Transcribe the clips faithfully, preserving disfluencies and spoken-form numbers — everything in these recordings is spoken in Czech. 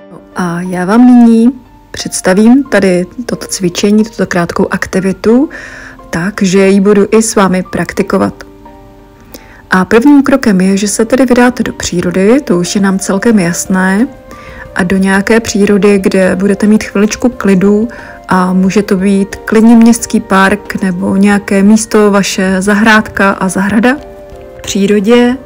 A já vám nyní představím tady toto cvičení, tuto krátkou aktivitu, tak, že ji budu i s vámi praktikovat. A prvním krokem je, že se tedy vydáte do přírody, to už je nám celkem jasné, a do nějaké přírody, kde budete mít chviličku klidu a může to být klidně městský park nebo nějaké místo, vaše zahrádka a zahrada. V přírodě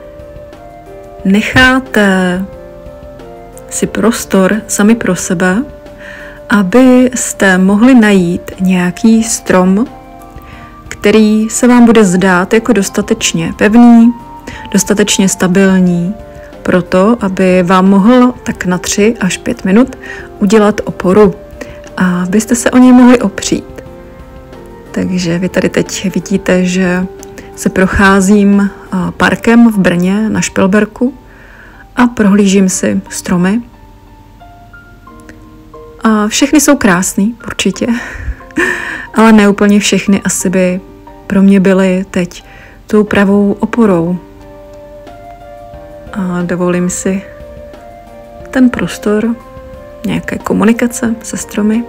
necháte si prostor sami pro sebe, abyste mohli najít nějaký strom, který se vám bude zdát jako dostatečně pevný, dostatečně stabilní, proto, aby vám mohl tak na tři až pět minut udělat oporu a abyste se o něj mohli opřít. Takže vy tady teď vidíte, že se procházím parkem v Brně na Špilberku a prohlížím si stromy. A všechny jsou krásný, určitě, ale ne úplně všechny asi by pro mě byly teď tou pravou oporou. A dovolím si ten prostor nějaké komunikace se stromy.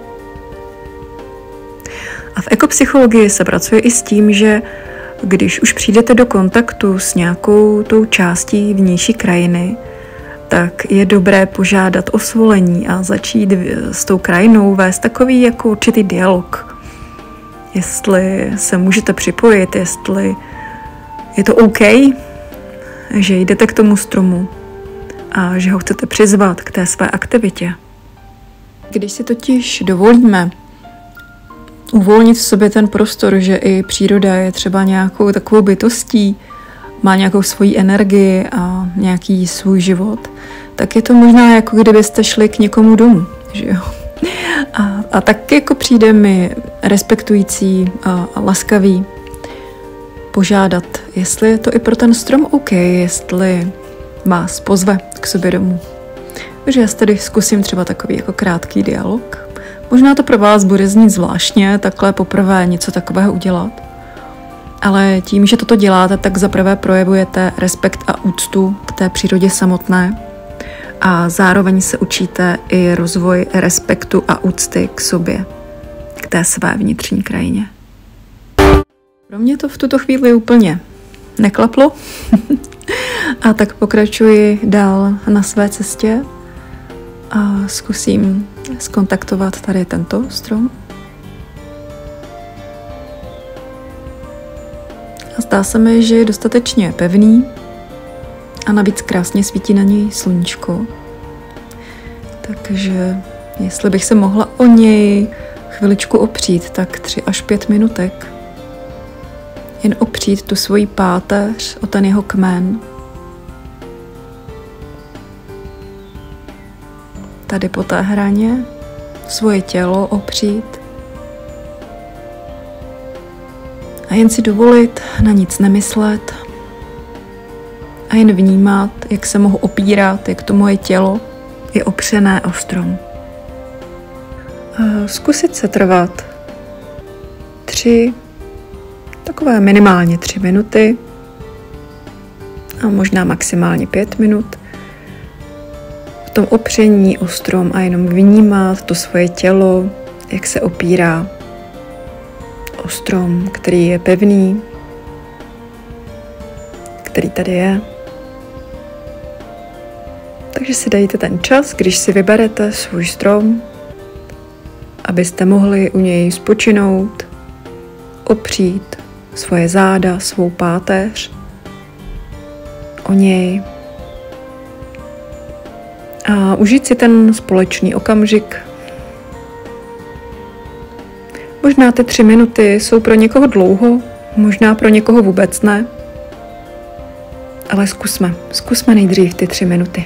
A v ekopsychologii se pracuje i s tím, že když už přijdete do kontaktu s nějakou tou částí vnější krajiny, tak je dobré požádat o svolení a začít s tou krajinou vést takový jako určitý dialog. Jestli se můžete připojit, jestli je to OK, že jdete k tomu stromu a že ho chcete přizvat k té své aktivitě. Když si totiž dovolíme uvolnit v sobě ten prostor, že i příroda je třeba nějakou takovou bytostí, má nějakou svoji energii a nějaký svůj život, tak je to možná jako kdybyste šli k někomu domů, že jo? A, a tak jako přijde mi respektující a, a laskavý požádat, jestli je to i pro ten strom OK, jestli vás pozve k sobě domů. Takže já tady zkusím třeba takový jako krátký dialog. Možná to pro vás bude znít zvláštně, takhle poprvé něco takového udělat. Ale tím, že toto děláte, tak zaprvé projevujete respekt a úctu k té přírodě samotné a zároveň se učíte i rozvoj respektu a úcty k sobě, k té své vnitřní krajině. Pro mě to v tuto chvíli úplně neklaplo a tak pokračuji dál na své cestě a zkusím zkontaktovat tady tento strom. A zdá se mi, že je dostatečně pevný a navíc krásně svítí na něj sluníčko. Takže jestli bych se mohla o něj chviličku opřít, tak tři až pět minutek. Jen opřít tu svoji páteř o ten jeho kmen. Tady po té hraně svoje tělo opřít. A jen si dovolit na nic nemyslet a jen vnímat, jak se mohu opírat, jak to moje tělo je opřené o strom. A zkusit se trvat tři, takové minimálně tři minuty a možná maximálně pět minut v tom opření o strom a jenom vnímat to svoje tělo, jak se opírá o strom, který je pevný, který tady je. Takže si dejte ten čas, když si vyberete svůj strom, abyste mohli u něj spočinout, opřít svoje záda, svou páteř o něj a užít si ten společný okamžik. Možná ty tři minuty jsou pro někoho dlouho, možná pro někoho vůbec ne, ale zkusme, zkusme nejdřív ty tři minuty.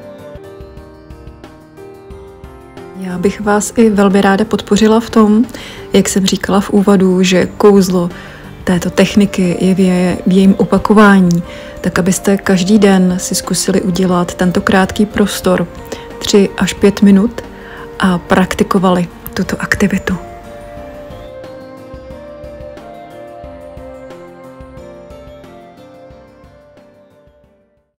Já bych vás i velmi ráda podpořila v tom, jak jsem říkala v úvodu, že kouzlo této techniky je v, je, v jejím opakování, tak abyste každý den si zkusili udělat tento krátký prostor tři až pět minut a praktikovali tuto aktivitu.